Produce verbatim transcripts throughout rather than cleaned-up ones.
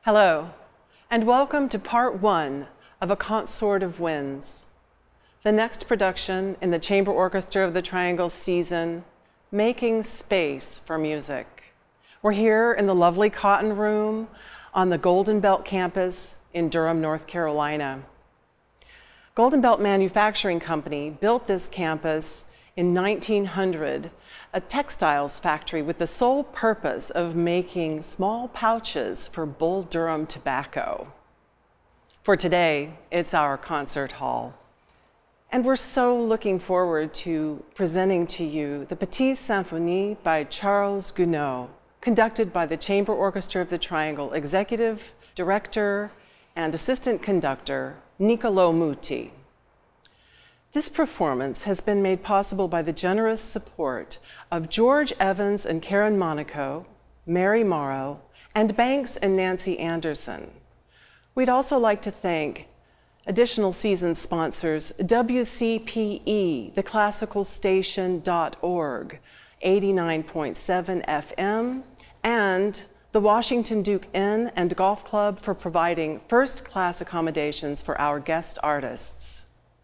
Hello, and welcome to part one of A Consort of Winds, the next production in the Chamber Orchestra of the Triangle season, Making Space for Music. We're here in the lovely Cotton Room on the Golden Belt campus in Durham, North Carolina. Golden Belt Manufacturing Company built this campus in nineteen hundred, a textiles factory with the sole purpose of making small pouches for Bull Durham tobacco. For today, it's our concert hall. And we're so looking forward to presenting to you the Petite Symphonie by Charles Gounod, conducted by the Chamber Orchestra of the Triangle Executive Director and Assistant Conductor, Niccolo Muti. This performance has been made possible by the generous support of George Evans and Karen Monaco, Mary Morrow, and Banks and Nancy Anderson. We'd also like to thank additional season sponsors, W C P E, the classical station dot org, eighty-nine point seven F M, and the Washington Duke Inn and Golf Club for providing first-class accommodations for our guest artists.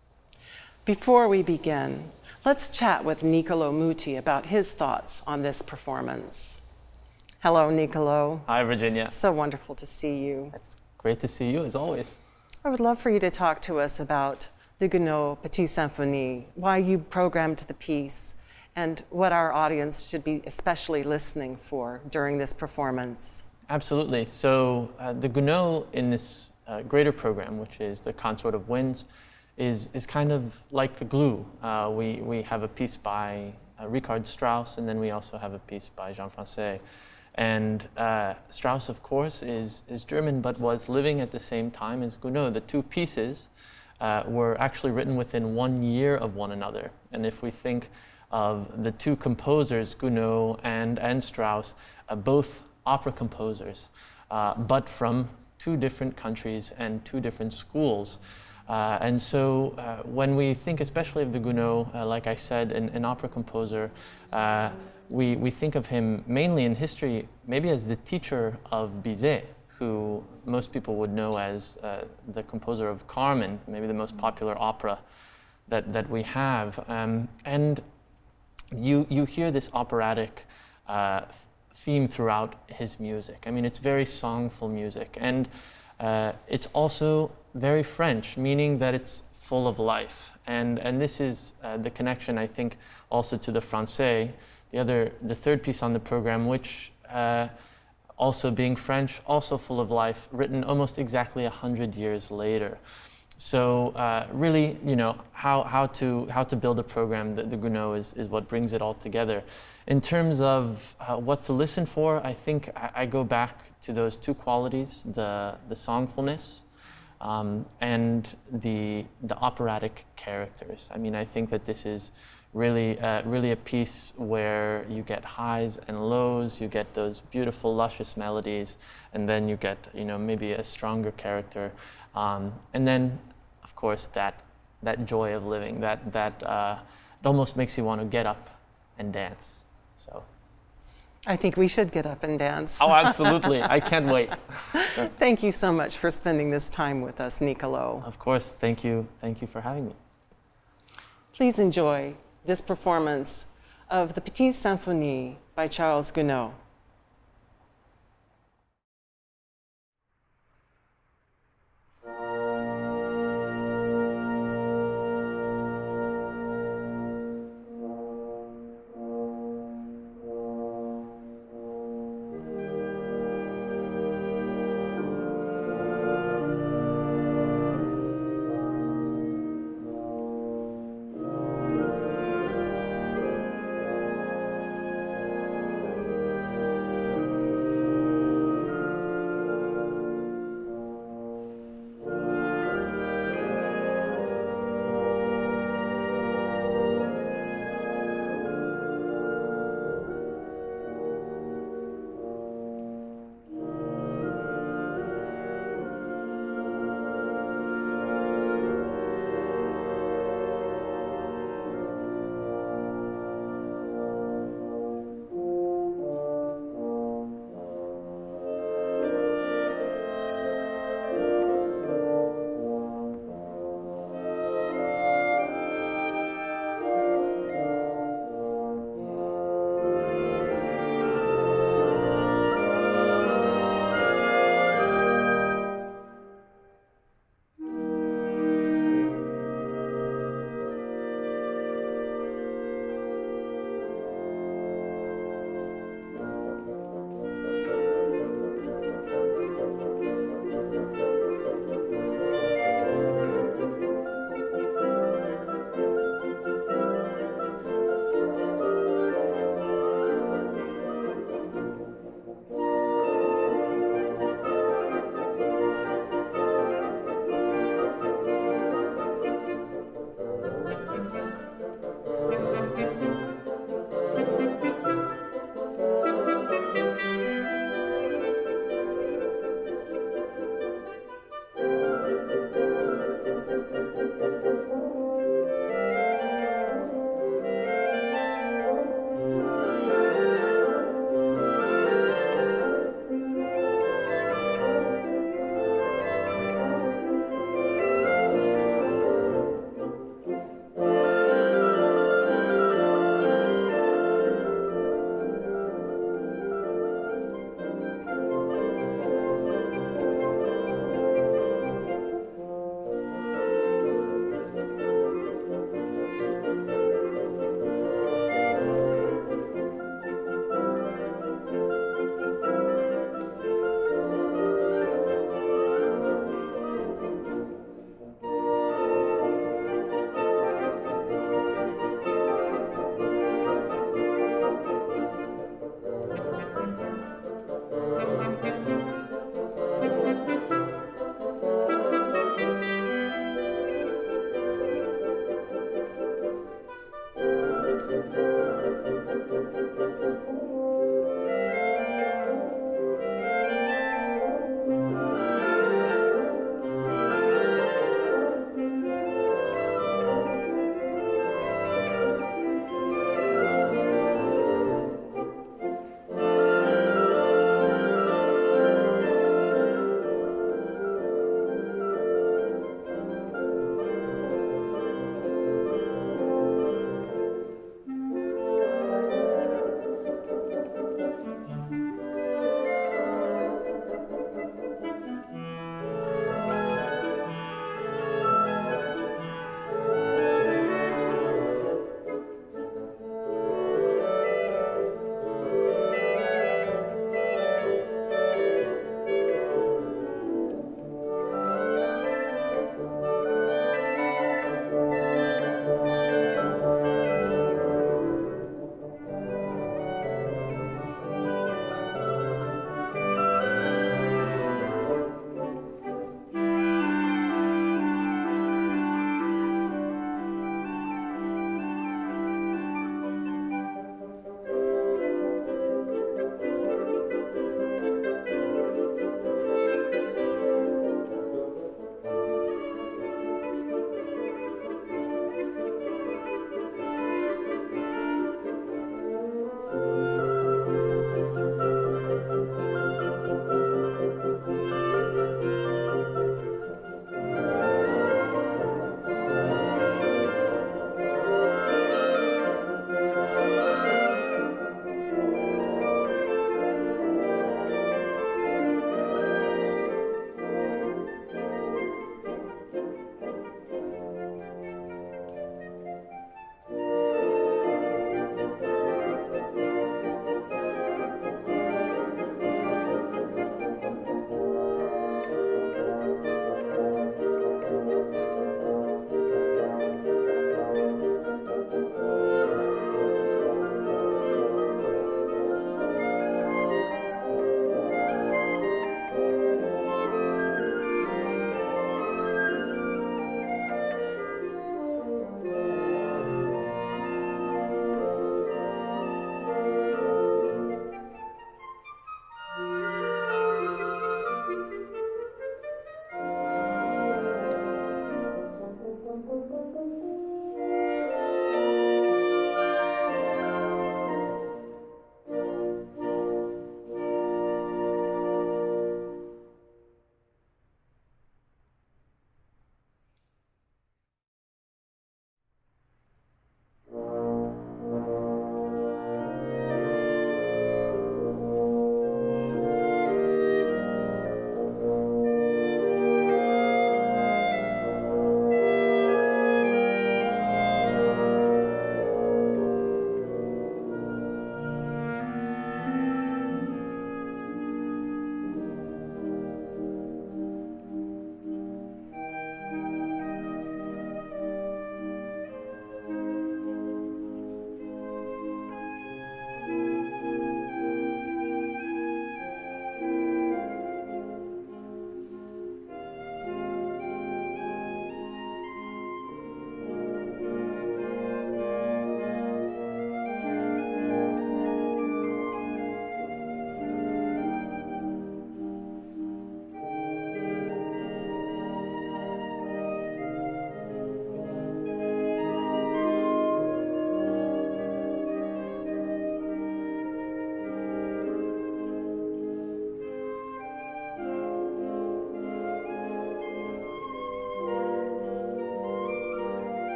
Before we begin, let's chat with Niccolo Muti about his thoughts on this performance. Hello, Niccolo. Hi, Virginia. So wonderful to see you. It's great to see you, as always. I would love for you to talk to us about the Gounod Petite Symphonie, why you programmed the piece, and what our audience should be especially listening for during this performance. Absolutely. So uh, the Gounod in this uh, greater program, which is the Consort of Winds, is, is kind of like the glue. Uh, we, we have a piece by uh, Richard Strauss, and then we also have a piece by Jean Francais. And uh, Strauss, of course, is, is German, but was living at the same time as Gounod. The two pieces uh, were actually written within one year of one another. And if we think of the two composers, Gounod and, and Strauss, uh, both opera composers, uh, but from two different countries and two different schools. Uh, and so uh, when we think especially of the Gounod, uh, like I said, an, an opera composer, uh, we, we think of him mainly in history, maybe as the teacher of Bizet, who most people would know as uh, the composer of Carmen, maybe the most popular opera that, that we have. Um, and you, you hear this operatic uh, theme throughout his music. I mean, it's very songful music. And uh, it's also very French, meaning that it's full of life. And, and this is uh, the connection, I think, also to the Francais, the other, the third piece on the program, which uh, also being French, also full of life, written almost exactly a hundred years later. So uh, really, you know, how, how, to, how to build a program, the, the Gounod is, is what brings it all together. In terms of uh, what to listen for, I think I, I go back to those two qualities, the, the songfulness um, and the, the operatic characters. I mean, I think that this is really, uh, really a piece where you get highs and lows, you get those beautiful, luscious melodies, and then you get, you know, maybe a stronger character. Um, and then, of course, that, that joy of living, that, that uh, it almost makes you want to get up and dance. So, I think we should get up and dance. Oh, absolutely. I can't wait. Thank you so much for spending this time with us, Niccolo. Of course. Thank you. Thank you for having me. Please enjoy this performance of the Petite Symphonie by Charles Gounod.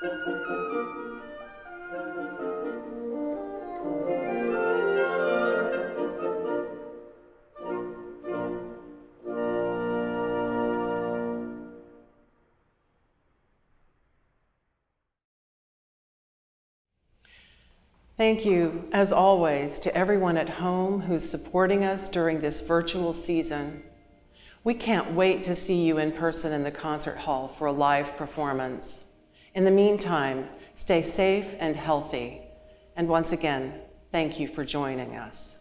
Thank you, as always, to everyone at home who's supporting us during this virtual season. We can't wait to see you in person in the concert hall for a live performance. In the meantime, stay safe and healthy. And once again, thank you for joining us.